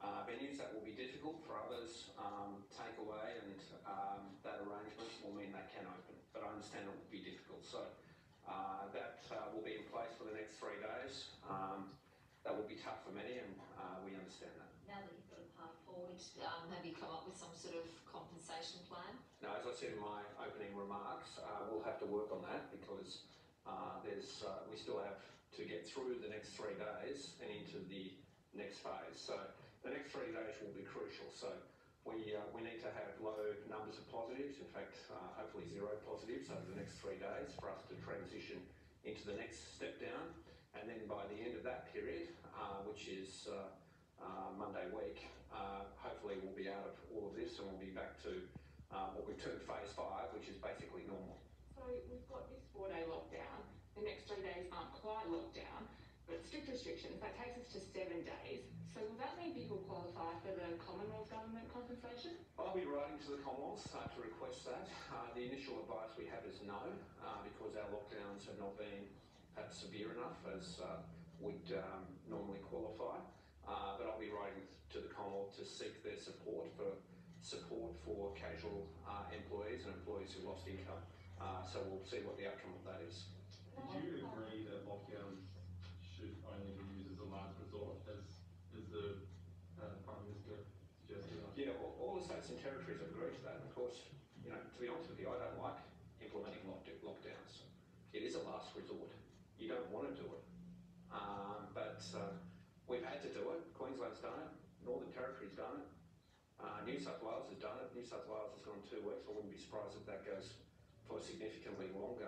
venues. That will be difficult for others. Takeaway and that arrangement will mean they can open, but I understand it will be difficult. So that will be in place for the next 3 days. That will be tough for many, and we understand that. Now that you've got a path forward, have you come up with some sort of compensation plan? No, as I said in my opening remarks, we'll have to work on that because we still have to get through the next 3 days and into the next phase. So the next 3 days will be crucial. So we need to have low numbers of positives, in fact, hopefully 0 positives over the next 3 days for us to transition into the next step down. And then by the end of that period, which is Monday week, hopefully we'll be out of all of this and we'll be back to what we've termed phase 5, which is basically normal. So we've got this 4-day lockdown. The next 3 days aren't quite lockdown, but strict restrictions. That takes us to 7 days. So will that mean people qualify for the Commonwealth Government compensation? I'll be writing to the Commonwealth to request that. The initial advice we have is no, because our lockdowns have not been perhaps severe enough as would normally qualify. But I'll be writing to the Commonwealth to seek their support for casual employees and employees who lost income. So we'll see what the outcome of that is. Would you agree that lockdowns should only be used as a last resort, as the Prime Minister suggested? Yeah, all the states and territories have agreed to that. And of course, to be honest with you, I don't like implementing lockdowns. It is a last resort. You don't want to do it. But we've had to do it. Queensland's done it. Northern Territory's done it. New South Wales has done it. New South Wales has gone 2 weeks. I wouldn't be surprised if that goes for significantly longer.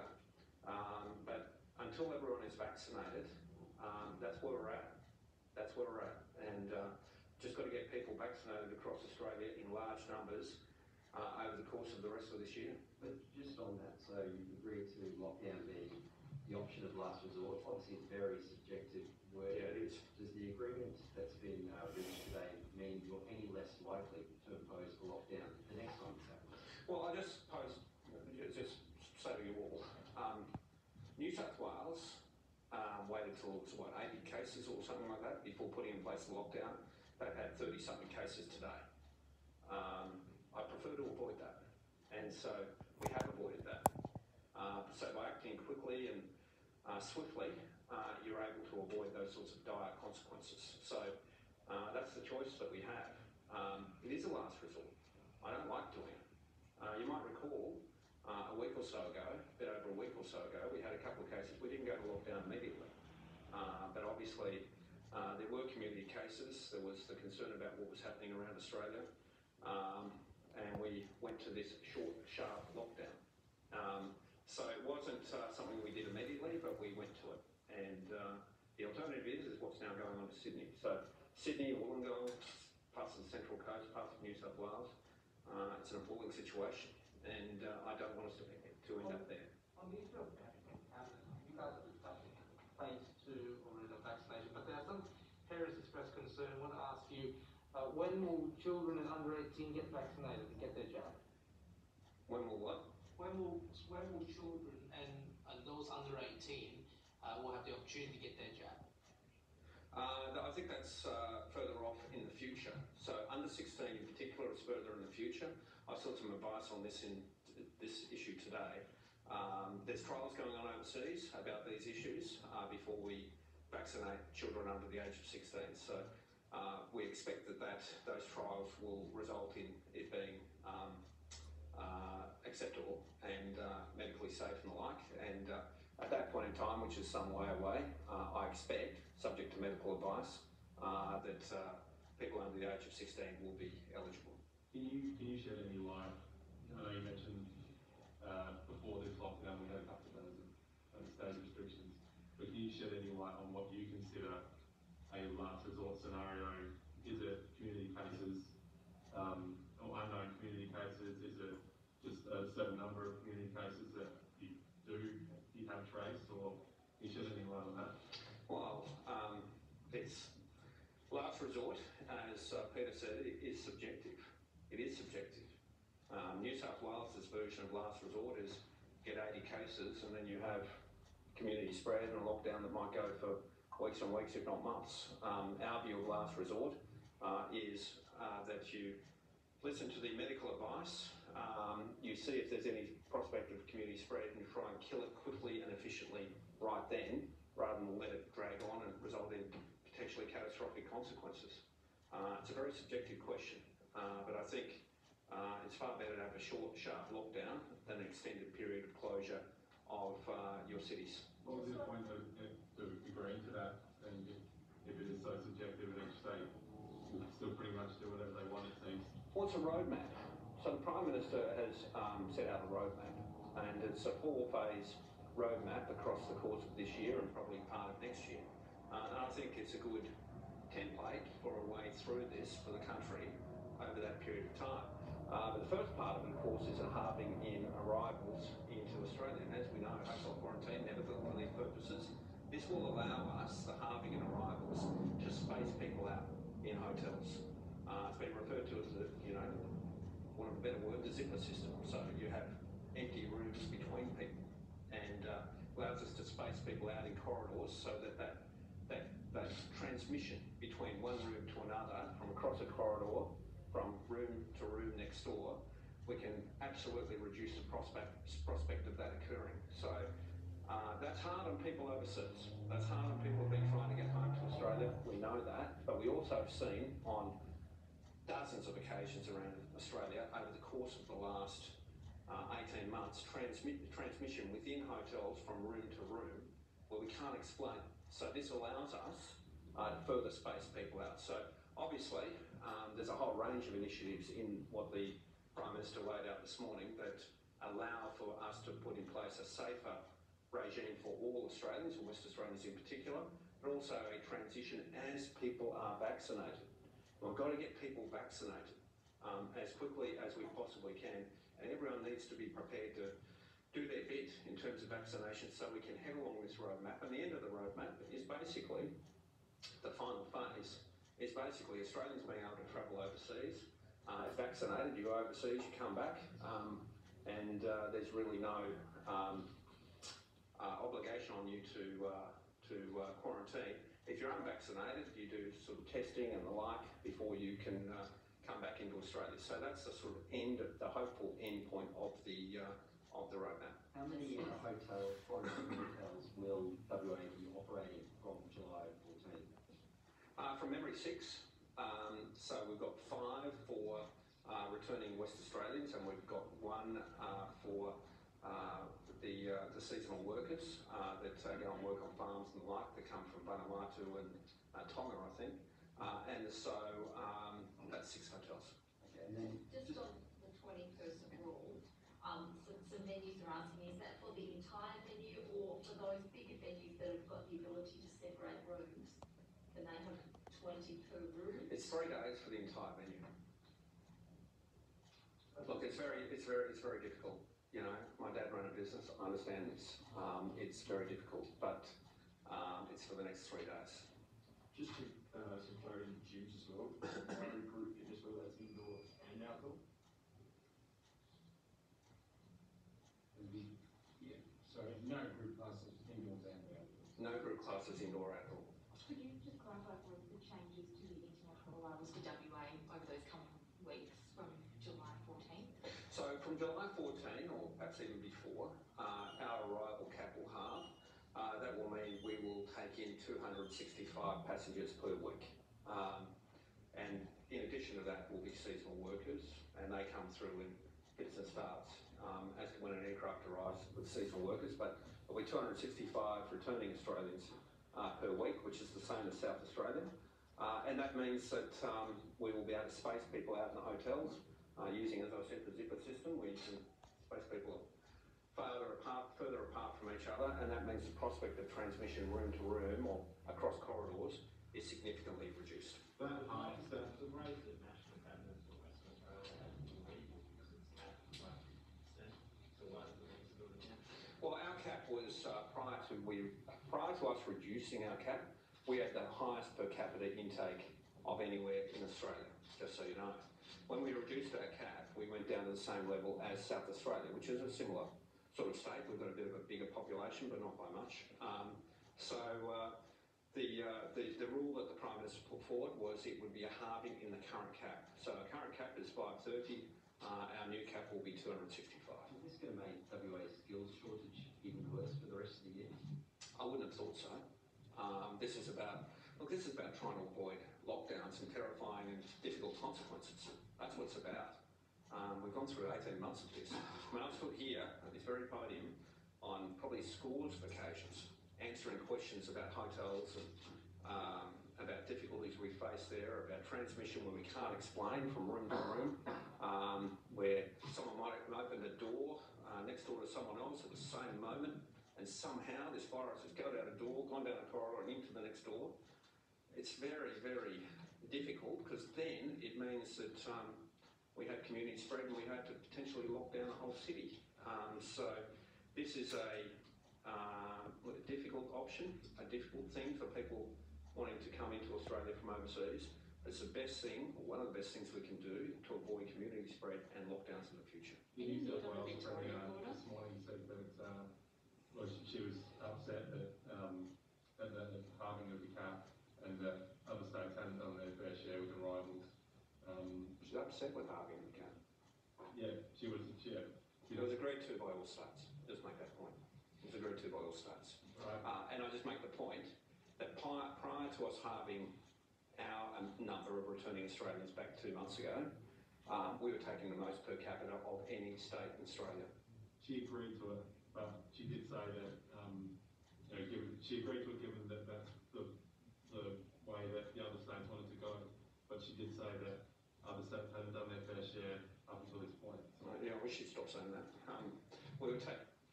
But until everyone is vaccinated, that's where we're at. That's where we're at. And just got to get people vaccinated across Australia in large numbers over the course of the rest of this year. But just on that, so you've agreed to lockdown being the option of last resort. Obviously, it's very subjective word. Yeah, it is. Does the agreement that's been reached today mean you're any less likely to impose a lockdown the next time this happens? Well, I just just say to you all, New South Wales waited till 80 cases or something like that before putting in place the lockdown. They've had 30-something cases today. I prefer to avoid that, and so we have avoided that. So by acting quickly and swiftly, you're able to avoid those sorts of dire consequences. So that's the choice that we have. It is a last resort. I don't like doing it. You might recall a week or so ago, a bit over a week or so ago, we had a couple of cases. We didn't go to lockdown immediately, but obviously there were community cases. There was the concern about what was happening around Australia, and we went to this short, sharp lockdown. So it wasn't something we did immediately, but we went to it. And the alternative is what's now going on to Sydney. So Sydney, Wollongong, parts of the Central Coast, parts of New South Wales, it's an appalling situation, and I don't want us to end up there. On the issue of you guys are discussing phase 2 or the vaccination, but there are some parents express concern. I want to ask you, when will children and under 18 get vaccinated and get their jab? When will what? When will children and those under 18 will have the opportunity to get their jab? I think that's further off in the future. So under 16 in particular is further in the future. I saw some advice on this in this issue today. There's trials going on overseas about these issues before we vaccinate children under the age of 16. So we expect that those trials will result in it being acceptable and medically safe and the like. And at that point in time, which is some way away, I expect, subject to medical advice, that people under the age of 16 will be eligible. Can you shed any light? I know you mentioned before this lockdown we had a couple of days of state restrictions, but can you shed any light on what you consider a last resort scenario? Is it community cases or unknown community cases? Is it just a certain number of community cases that you have traced, or can you shed any light on that? Well, it's last resort, as Peter said, it is subjective. It is subjective. New South Wales' version of last resort is get 80 cases and then you have community spread and a lockdown that might go for weeks and weeks, if not months. Our view of last resort is that you listen to the medical advice, you see if there's any prospect of community spread and you try and kill it quickly and efficiently right then, rather than let it drag on and result in potentially catastrophic consequences. It's a very subjective question, but I think it's far better to have a short, sharp lockdown than an extended period of closure of your cities. What was your point of agreeing to that? And if it is so subjective and each state will still pretty much do whatever they want, it seems. Well, it's a roadmap. So the Prime Minister has set out a roadmap, and it's a 4-phase roadmap across the course of this year and probably part of next year. And I think it's a good template for a way through this for the country over that period of time. But the first part of it, of course, is a halving in arrivals into Australia. And as we know, hotel quarantine never built for these purposes. This will allow us, the halving in arrivals, to space people out in hotels. It's been referred to as the, one of the better words, the zipper system. So you have empty rooms between people, and allows us to space people out in corridors so that transmission between one room to another, from across a corridor, from room to room next door, we can absolutely reduce the prospect of that occurring. So that's hard on people overseas. That's hard on people who've been trying to get home to Australia. We know that, but we also have seen on dozens of occasions around Australia over the course of the last 18 months, transmission within hotels from room to room where we can't explain. So this allows us to further space people out. So obviously there's a whole range of initiatives in what the Prime Minister laid out this morning that allow for us to put in place a safer regime for all Australians, and West Australians in particular, but also a transition as people are vaccinated. We've got to get people vaccinated as quickly as we possibly can, and everyone needs to be prepared to do their bit in terms of vaccination so we can head along this roadmap. And the end of the roadmap is basically, the final phase, is basically Australians being able to travel overseas. If vaccinated, you go overseas, you come back, and there's really no obligation on you to quarantine. If you're unvaccinated, you do sort of testing and the like before you can come back into Australia. So that's the sort of the hopeful end point of the roadmap. How many quarantine hotels will WA be operating from July 14th? From memory, 6. So we've got 5 for returning West Australians, and we've got 1 for the seasonal workers that go and work on farms and the like, that come from Vanuatu and Tonga, I think. And so that's 6 hotels. Okay, and then Just on the 20-person rule, some venues are asking, is that for the entire venue or for those bigger venues that have got the ability to separate rooms? Can they have 20 per room? It's 3 days for the entire venue. Look, it's very difficult. My dad ran a business. I understand this. It's very difficult, but it's for the next 3 days. Just to some clarity, gyms as well. Every group fitness, whether that's indoor and outdoor. Yeah. So no group classes indoors and outdoors. No group classes indoor or outdoor. Could you just clarify for us the changes to the international arrivals for WA over those coming weeks from July 14th? So from July 14, or perhaps even before, our arrival cap will halve. That will mean we will take in 265 passengers per week. And in addition to that will be seasonal workers, and they come through in fits and starts as when an aircraft arrives with seasonal workers. But there'll be 265 returning Australians per week, which is the same as South Australia. And that means that we will be able to space people out in the hotels using, as I said, the zipper system, where you can space people further apart from each other, and that means the prospect of transmission room to room or across corridors is significantly reduced. That high, is that the rate that National Cabinet for Western Australia has been illegal because it's capped at 1%. So why does it need to do it again? Well, our cap was prior to us reducing our cap, we had the highest per capita intake of anywhere in Australia, just so you know. When we reduced our cap, we went down to the same level as South Australia, which is a similar sort of state. We've got a bit of a bigger population, but not by much. So The rule that the Prime Minister put forward was it would be a halving in the current cap. So our current cap is 530, our new cap will be 265. Is this going to make WA's skills shortage even worse for the rest of the year? I wouldn't have thought so. This is about trying to avoid lockdowns and terrifying and difficult consequences. That's what it's about. We've gone through 18 months of this. When I stood here at this very podium on probably scores of occasions, answering questions about hotels and about difficulties we face there, about transmission when we can't explain from room to room, where someone might have opened a door next door to someone else at the same moment, and somehow this virus has gone out a door, gone down a corridor and into the next door. It's very, very difficult because then it means that we have community spread and we have to potentially lock down the whole city. So this is a difficult option, a difficult thing for people wanting to come into Australia from overseas. It's the best thing, or one of the best things we can do to avoid community spread and lockdowns in the future. The New South Wales Premier this morning said that she was upset that at the halving of the cap and that other states hadn't done their fair share with the rivals. She's upset with halving the cap. Yeah, she was. Yeah, it was agreed to by all states. Just make that point. It was agreed to by all states. Right. And I just make the point that prior to us halving our number of returning Australians back 2 months ago, we were taking the most per capita of any state in Australia. She agreed to it, but she did say that she agreed to it given that that's the way that the other states wanted to go. But she did say that other states hadn't done their fair share up until this point. So. Yeah, I wish she'd stop saying that. We were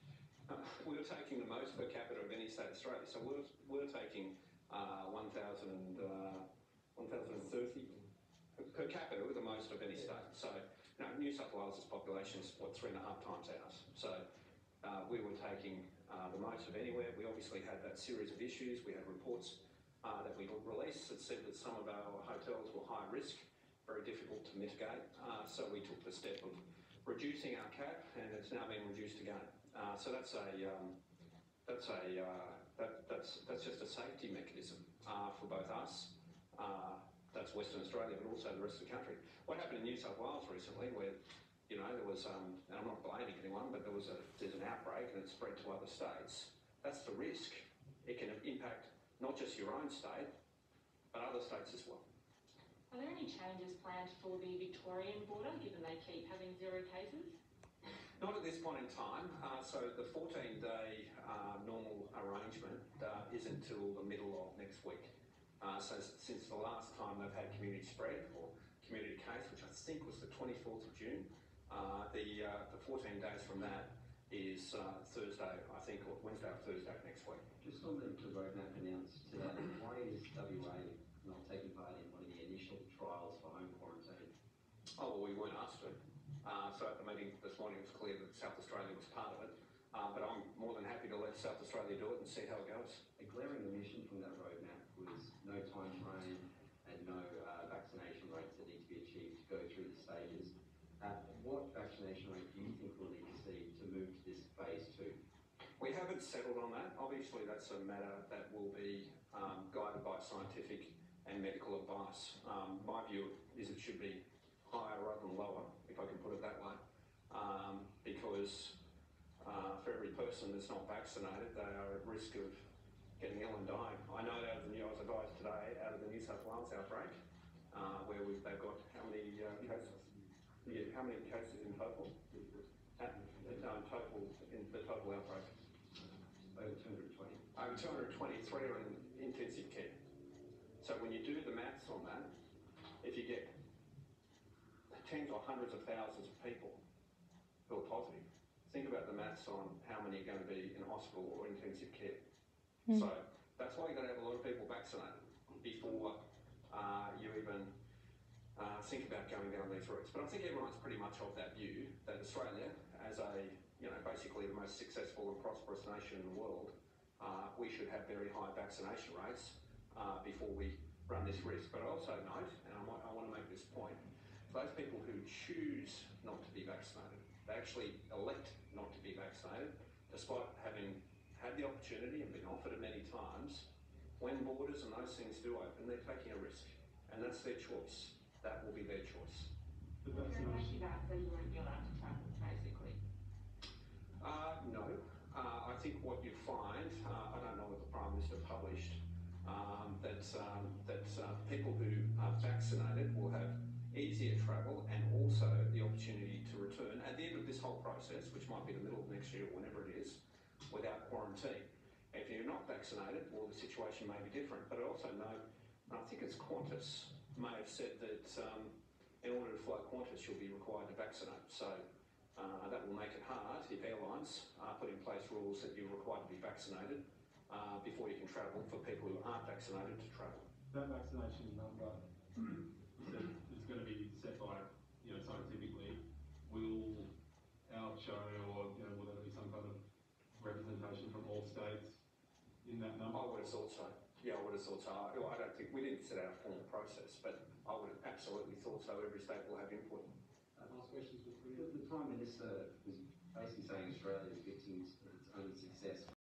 taking the most per capita of any state in Australia. So we're taking 1,030 per capita with the most of any state. So New South Wales' population is 3.5 times ours. So we were taking the most of anywhere. We obviously had that series of issues. We had reports that we released that said that some of our hotels were high risk, very difficult to mitigate. So we took the step of reducing our cap, and it's now been reduced again. So that's just a safety mechanism for both us. That's Western Australia, but also the rest of the country. What happened in New South Wales recently, where there was, and I'm not blaming anyone, but there's an outbreak and it spread to other states. That's the risk. It can impact not just your own state, but other states as well. Are there any changes planned for the Victorian border, given they keep having 0 cases? Not at this point in time. So the 14-day normal arrangement is until the middle of next week. So since the last time they've had community spread or community case, which I think was the 24th of June, the 14 days from that is Thursday, I think, or Wednesday or Thursday next week. Just on the roadmap announced today, why is WA not taking part in one of the initial trials for home quarantine? Oh, well, we weren't asked to. So at the meeting this morning, it was clear that South Australia was part of it. But I'm more than happy to let South Australia do it and see how it goes. A glaring omission from that roadmap was no time frame and no vaccination rates that need to be achieved to go through the stages. What vaccination rate do you think we'll need to see to move to this phase 2? We haven't settled on that. Obviously, that's a matter that will be guided by scientific and medical advice. My view is it should be higher rather than lower, if I can put it that way, because for every person that's not vaccinated, they are at risk of getting ill and dying. I know out of the I was advised today out of the New South Wales outbreak, where they've got how many cases? Yeah, how many cases in total? In the total outbreak. Over 220. Over 223 are in intensive care. So when you do the maths on that, if you get tens or hundreds of thousands of people who are positive, think about the maths on how many are going to be in hospital or intensive care. So that's why you've got to have a lot of people vaccinated before you even think about going down these routes. But I think everyone's pretty much of that view that Australia, as basically the most successful and prosperous nation in the world, we should have very high vaccination rates before we run this risk. But I also note, and I want to make this point, those people who choose not to be vaccinated, they actually elect not to be vaccinated, despite having had the opportunity and been offered it many times, when borders and those things do open, they're taking a risk, and that's their choice. That will be their choice. But They're vaccination, making that so you won't be allowed to travel, basically. No. I think what you find, I don't know what the Prime Minister published, that people who are vaccinated will have easier travel and also the opportunity to return at the end of this whole process, which might be the middle of next year or whenever it is, without quarantine. If you're not vaccinated, well, the situation may be different. But I also know, and I think it's Qantas may have said that in order to fly Qantas, you'll be required to vaccinate. So that will make it hard if airlines put in place rules that you're required to be vaccinated before you can travel for people who aren't vaccinated to travel. that vaccination number that is going to be set by, scientifically, will our show, or, will there be some kind of representation from all states in that number? I would have thought so. Yeah, I would have thought so. I don't think, we didn't set out a formal process, but I would have absolutely thought so. Every state will have input. Last questions before The Prime Minister was basically saying Australia is victim to its own success